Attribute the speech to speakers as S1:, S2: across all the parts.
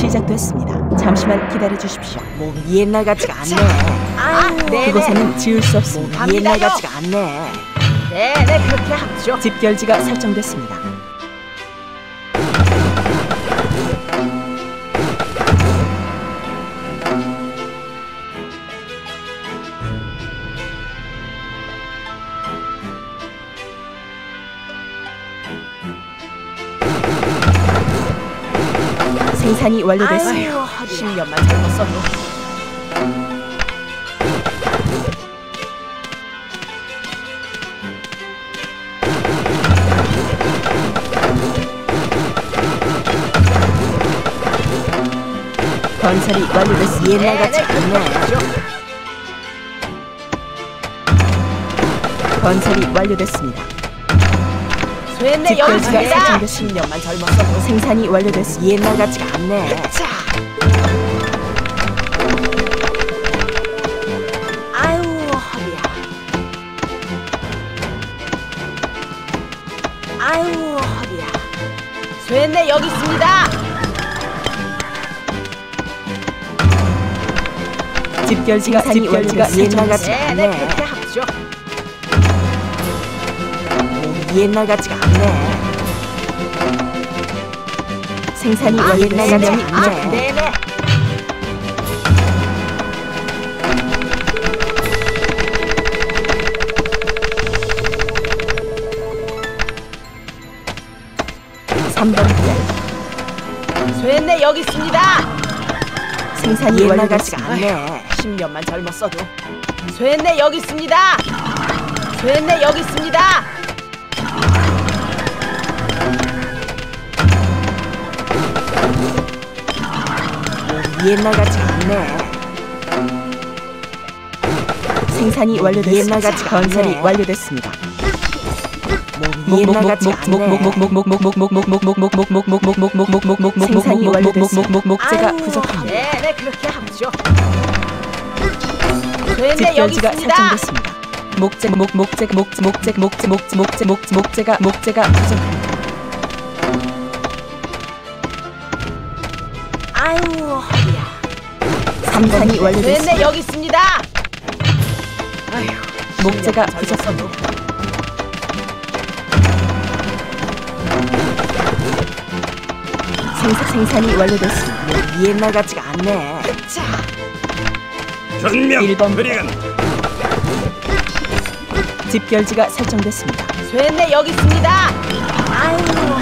S1: 시작됐습니다. 잠시만 기다려 주십시오.
S2: 몸이 옛날 같지가 않네.
S1: 그곳에는 지을 수 없습니다.
S2: 몸이 옛날 같지가 않네. 네, 그렇게 합죠.
S1: 집결지가 설정됐습니다. 생산이 완료됐습니다.
S2: 10년만 젊었어도.
S1: 건설이 완료됐습니다.
S2: 옛날 같지 않네.
S1: 건설이 완료됐습니다.
S2: 됐네, 여기
S1: 집결지가
S2: 있습니다.
S1: 설정됐습니다.
S2: 10년만 젊었어도.
S1: 생산이 완료됐습니다.
S2: 옛날 같지가 않네. 자. 아유, 허리야. 아유, 허리야. 됐네, 여기 있습니다.
S1: 집결지가
S2: 옛날 같지가
S1: 설정됐습니다.
S2: 않네. 그렇게 합죠. 옛날 같지가 않네.
S1: 생산이
S2: 옛날
S1: 완료됐습니다.
S2: 같지가 않네. 네네. 됐네, 여기 있습니다.
S1: 생산이
S2: 옛날 같지가
S1: 완료됐습니다.
S2: 않네. 10년만 젊었어도. 됐네, 여기 있습니다. 됐네, 여기 있습니다. 옛날 같지가 않네.
S1: 생산이 완료됐습니다.
S2: 옛날 같지가
S1: 건설이
S2: 않네.
S1: 완료됐습니다.
S2: 옛날 같지가 않네.
S1: 생산이 완료됐습니다. 목재가
S2: 아유,
S1: 부족합니다.
S2: 네네, 그렇게 합죠. 됐네, 여기
S1: 집결지가
S2: 있습니다.
S1: 설정됐습니다. 목재가 부족합니다.
S2: 아유, 허리야.
S1: 생산이 완료됐습니다.
S2: 됐네, 여기 있습니다. 아유,
S1: 목재가
S2: 10년만 젊었어도.
S1: 생산이 완료됐습니다.
S2: 옛날 같지가 않네. 자,
S3: 전명
S1: 1번
S3: 그리간
S1: 집결지가 설정됐습니다.
S2: 됐네, 여기 있습니다. 아유,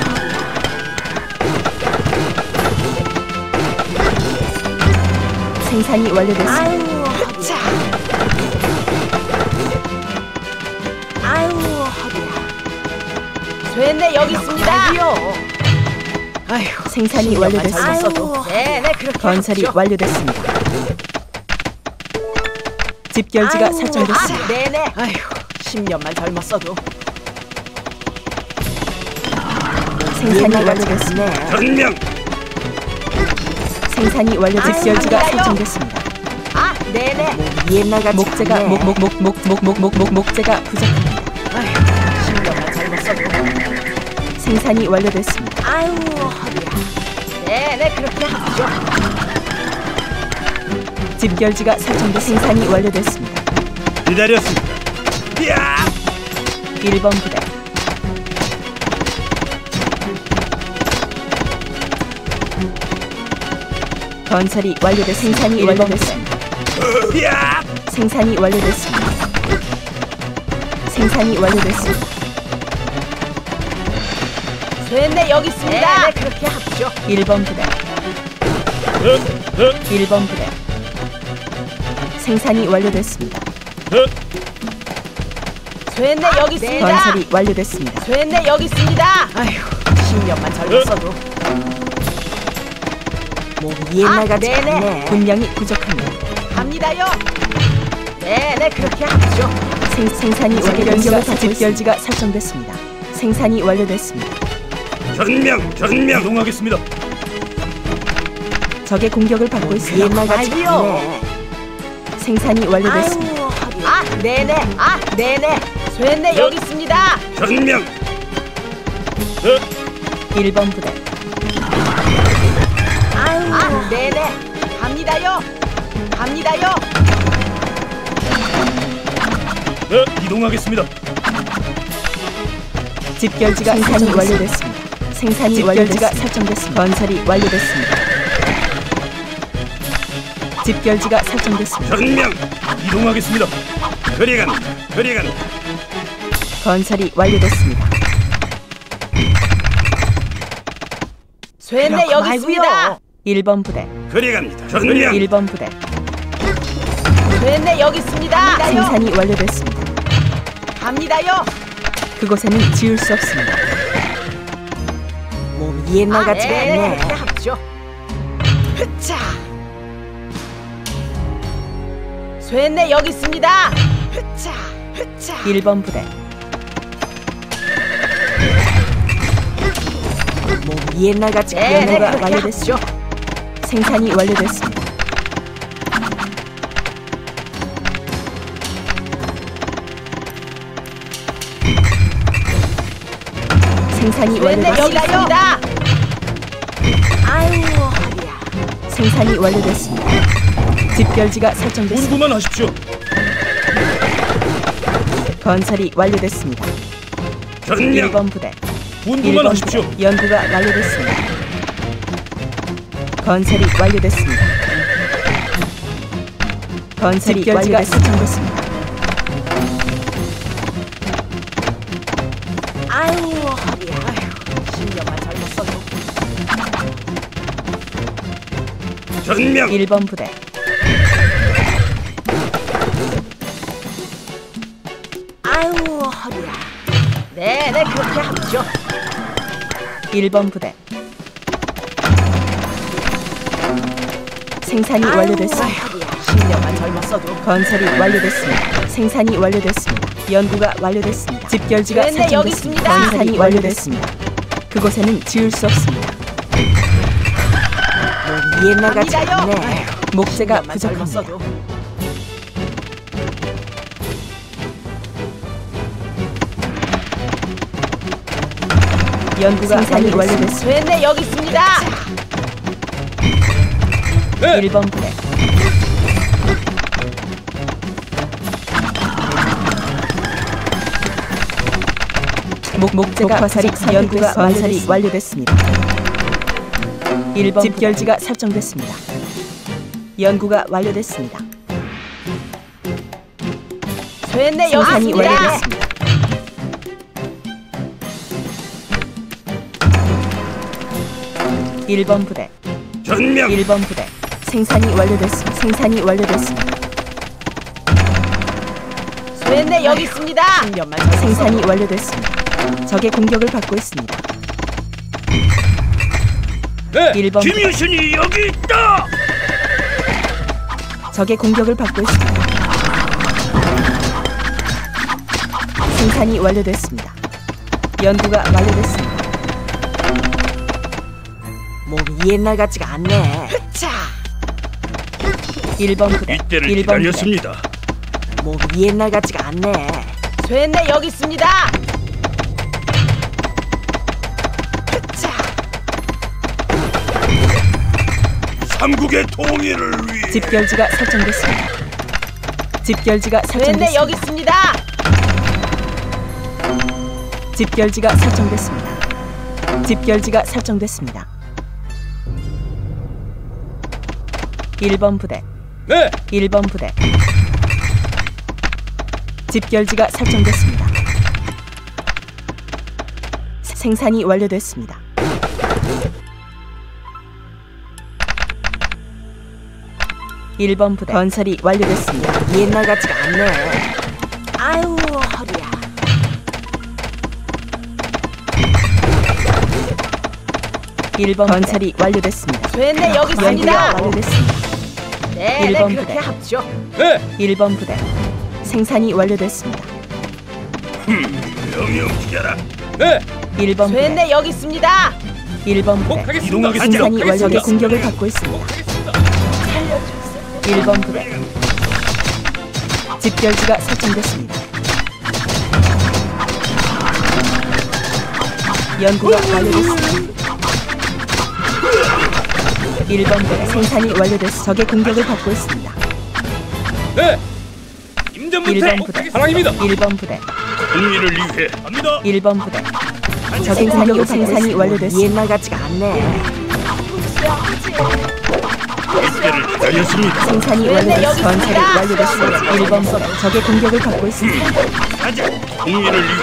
S1: 생산이 완료됐습니다.
S2: 아유, 자, 아유, 허리야. 됐네, 여기 있습니다. 아유,
S1: 생산이
S2: 10년만
S1: 완료됐습니다.
S2: 젊었어도. 네네, 그렇게
S1: 건설이
S2: 합죠.
S1: 완료됐습니다. 집결지가
S2: 아유,
S1: 설정됐습니다.
S2: 아, 네네. 아휴, 10년만 젊었어도.
S1: 생산이 완료됐습니다.
S3: 전명
S1: 생산이 완료.
S2: 아유,
S1: 집결지가
S2: 갑니다요.
S1: 설정됐습니다.
S2: 아, 네네. 옛날 같지
S1: 목재가
S2: 않네.
S1: 목재가 부족합니다.
S2: 아휴, 10년만 젊었어도.
S1: 생산이 완료됐습니다.
S2: 아유, 허리야. 네네, 그렇게 하죠.
S1: 집결지가 설정돼 생산이 완료됐습니다.
S3: 기다렸습니다. 야!
S1: 1번 부대 건설이 완료돼 생산이 완료됐습니다.
S3: 야!
S1: 생산이 완료됐습니다. 생산이 완료됐습니다.
S2: 됐네, 여기 있습니다. 네네, 그렇게 하죠.
S1: 1번 부대 1번 부대 생산이 완료됐습니다.
S2: 됐네, 여기 있습니다.
S1: 건설이 완료됐습니다.
S2: 됐네, 여기 있습니다. 아휴, 10년만 젊었어도. 몸이 옛날 같지 않네.
S1: 분량이 부족합니다.
S2: 갑니다요. 네네, 그렇게 하죠.
S1: 생산이 완료됐습니다. 집결지가 설정됐습니다. 생산이 완료됐습니다.
S3: 전명 이동하겠습니다.
S1: 적의 공격을 받고 있습니다.
S2: 옛날 같지 않네.
S1: 생산이 완료됐습니다.
S2: 아유, 허리야. 아, 네네. 아, 네네. 됐네, 여기 있습니다.
S3: 전명
S1: 1번 부대
S2: 아유, 네네. 갑니다요. 갑니다요.
S3: 네, 이동하겠습니다.
S1: 집결지가 생산이 완료됐습니다. 생산이 완료지가 설정됐습니다. 건설이 완료됐습니다. 집결지가 설정됐습니다.
S3: 전명 이동하겠습니다. 그리간
S1: 건설이 완료됐습니다.
S2: 쇠네 여기 있습니다.
S1: 1번 부대,
S3: 그리갑니다. 전명
S1: 1번 부대.
S2: 쇠네 여기 있습니다.
S1: 생산이 완료됐습니다.
S2: 갑니다요.
S1: 그곳에는 지을 수 없습니다.
S2: 몸이 옛날 같지가 않네. 그렇게 합죠. 흐차. 쇠네 여기 있습니다. 흐차. 흐차.
S1: 1번 부대,
S2: 몸이 옛날 같지가 않네.
S1: 연구가
S2: 그렇게
S1: 완료됐습니다.
S2: 합죠.
S1: 생산이 완료됐습니다. 생산이
S2: 쇠네 여기
S1: 완료됐습니다.
S2: 있습니다. 아유 허리야.
S1: 생산이 완료됐습니다. 집결지가 설정됐습니다.
S3: 분부만 하십시오.
S1: 건설이 완료됐습니다.
S3: 전명
S1: 1번 부대,
S3: 분부만
S1: 1번
S3: 하십시오.
S1: 부대. 연구가 완료됐습니다. 건설이 완료됐습니다. 건설이 집결지가 설정됐습니다.
S2: 아유 허리야. 아유 10년만 젊었어도.
S3: 전명
S1: 1번 부대,
S2: 아유 허리야. 네네 그렇게 합죠.
S1: 1번 부대. 생산이 완료됐습니다.
S2: 허리야. 10년만 젊었어도.
S1: 건설이 완료됐습니다. 생산이 완료됐습니다. 연구가 완료됐습니다. 집결지가
S2: 네, 네, 여기
S1: 설정됐습니다.
S2: 있습니다.
S1: 생산이 완료됐습니다. 그곳에는 지을 수 없습니다.
S2: 몸이 옛날 같지가
S1: 갑니다요.
S2: 않네.
S1: 목재가
S2: 10년만
S1: 부족합니다.
S2: 젊었어도.
S1: 연구가 생산이 완료됐습니다.
S2: 쇠네 여기 있습니다.
S1: 1번 부대, 목재가 화살이 연구가 건설이 완료됐습니다. 1번 집결지가 설정됐습니다. 연구가 완료됐습니다.
S2: 쇠네 여기
S1: 생산이
S2: 있습니다.
S1: 완료됐습니다. 일번 부대,
S3: 전명
S1: 1번 부대. 생산이 완료됐습니다. 생산이 완료됐습니다.
S2: 쇠네 여기 있습니다. 10년만 젊었어도.
S1: 생산이 완료됐습니다. 적의 공격을 받고 있습니다.
S3: 네,
S1: 1번 부대.
S3: 김유신이 여기 있다.
S1: 적의 공격을 받고 있습니다. 생산이 완료됐습니다. 연구가 완료됐습니다.
S2: 몸이 옛날 같지가 않네. 흐차.
S1: 1번 부대,
S3: 이때를
S1: 1번 부대.
S3: 기다렸습니다.
S2: 몸이 옛날 같지가 않네. 쇠네 여기 있습니다. 흐차.
S3: 삼국의 통일을 위해
S1: 집결지가 설정됐습니다. 집결지가
S2: 쇠네
S1: 설정됐습니다.
S2: 여기 있습니다.
S1: 집결지가 설정됐습니다. 집결지가 설정됐습니다. 1번 부대,
S3: 네,
S1: 1번 부대. 집결지가 설정됐습니다. 생산이 완료됐습니다. 일번 부대. 건설이 완료됐습니다.
S2: 옛날 같지가 않네. 아유 허리야.
S1: 일번 건설이 완료됐습니다.
S2: 쇠네 여기
S1: 연구가
S2: 있습니다.
S1: 완료됐습니다.
S2: 네,
S1: 일번
S2: 그렇게
S1: 부대.
S2: 합죠.
S3: 네,
S1: 1번 부대. 생산이 완료됐습니다.
S3: 명령 기자라. 네,
S1: 1번 부대.
S2: 쇠네 여기 있습니다.
S1: 1번 부대.
S3: 복하겠습니다.
S1: 생산이 완료돼
S3: 복하겠습니다.
S1: 공격을 받고 있습니다. 1번 부대. 집결지가 설정됐습니다. 연구가 완료됐습니다. 1번 부대 생산이 완료됐습니다. 적의 공격을 받고 있습니다.
S3: 네. 임전부대
S1: 1번 부대
S3: 사랑입니다.
S1: 1번 부대
S3: 승리를 위해 갑니다.
S1: 1번 부대 적의 공격 생산이 완료됐습니다.
S2: 옛날 같지가 않네.
S3: 백대를 기다렸습니다.
S1: 생산이 완료됐습니다. 건설이 완료됐습니다. 1번 부대 적의 공격을 받고 있습니다.
S3: 가자. 승리를 위해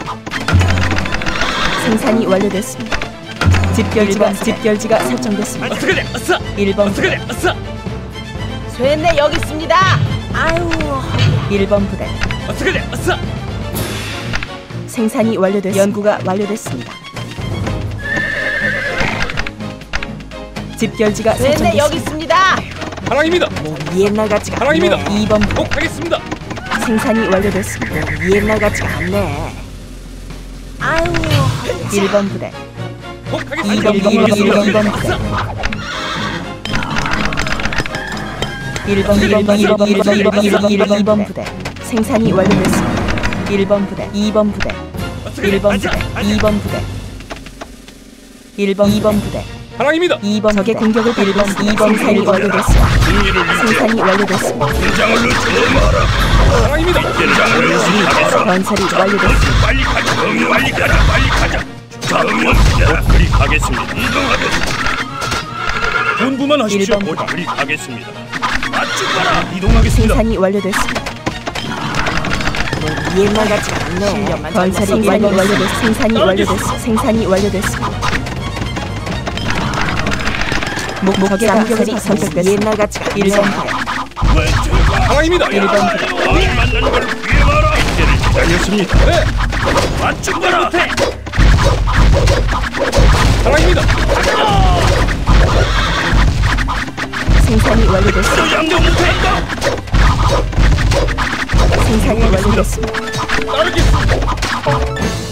S1: 생산이 완료됐습니다. 집결지가 설정됐습니다.
S3: 어떻게돼? 아싸.
S1: 1번 부대
S3: 어떻게돼? 아싸.
S2: 쇠네 여기 있습니다. 아유,
S1: 1번 부대
S3: 어떻게돼? 아싸.
S1: 생산이 완료됐습니다. 연구가 완료됐습니다. 집결지가
S2: 쇠네 여기
S1: 설정됐습니다.
S2: 있습니다.
S3: 사랑입니다.
S2: 옛날 같지가
S3: 사랑입니다.
S2: 않네.
S1: 2번 부대
S3: 꼭 하겠습니다.
S1: 생산이 완료됐습니다.
S2: 옛날 같지가 않네. 아유,
S1: 1번 부대
S3: 꼭
S1: 2번
S3: 하겠습니다.
S1: 2번 부대 1번 부대 생산이 완료됐습니다. 1번 부대 2번 부대 1번 부대 2번 부대 2번 부대
S3: 사랑입니다.
S1: 2번 적의 공격을 2번 생산이 완료됐습니다.
S3: 승리를 위해
S1: 생산이 완료됐습니다.
S3: 긴장을 늦추지 마라. 사랑입니다. 긴장을 늦추겠어.
S1: 건설이 완료됐습니다.
S3: 빨리 가자. 빨리 가자. 빨리 가자. 자응원 그리 가겠습니다. 이동하겠습니다. 분부만 하십시오.
S1: 1번 부대.
S3: 그리 가겠습니다. 맞지 마라. 이동하겠습니다.
S1: 생산이 완료됐습니다.
S2: 옛날 같지가 않네.
S1: 건설이 완료됐습니다. 생산이 완료됐습니다. 적의 공격이 선택됐습니다.
S2: 옛날 같지가 않네.
S1: 1번 부대
S3: 사랑입니다.
S1: 1번 부대
S3: 날 만나는 걸 위해 마라. 이때를 기다렸습니다. 네. 맞지 마라. 사랑입니다.
S1: 생산이 완료됐습니다.
S3: 저 양념 못했다.
S1: 생산이 완료됐습니다.
S3: 따르겠습니다.